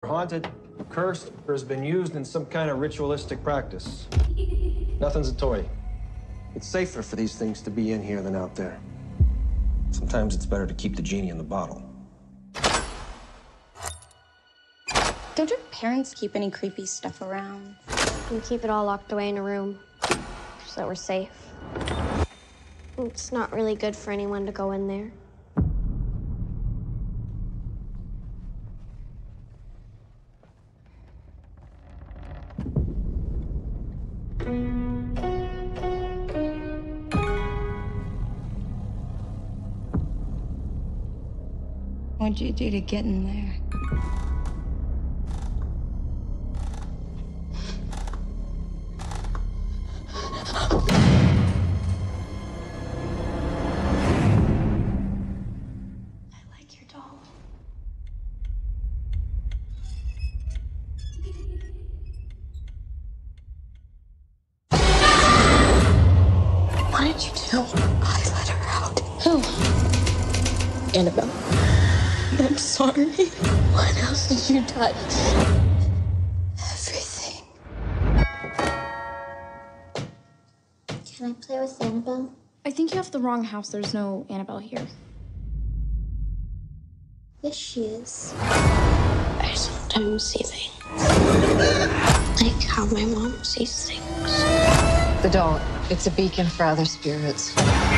haunted, cursed, or has been used in some kind of ritualistic practice. Nothing's a toy. It's safer for these things to be in here than out there. Sometimes it's better to keep the genie in the bottle. Don't your parents keep any creepy stuff around? We keep it all locked away in a room so that we're safe. It's not really good for anyone to go in there. What'd you do to get in there? What did you do? I let her out. Who? Annabelle. I'm sorry. What else did you touch? Everything. Can I play with Annabelle? I think you have the wrong house. There's no Annabelle here. Yes, she is. I sometimes see things. Like how my mom sees things. The doll, it's a beacon for other spirits.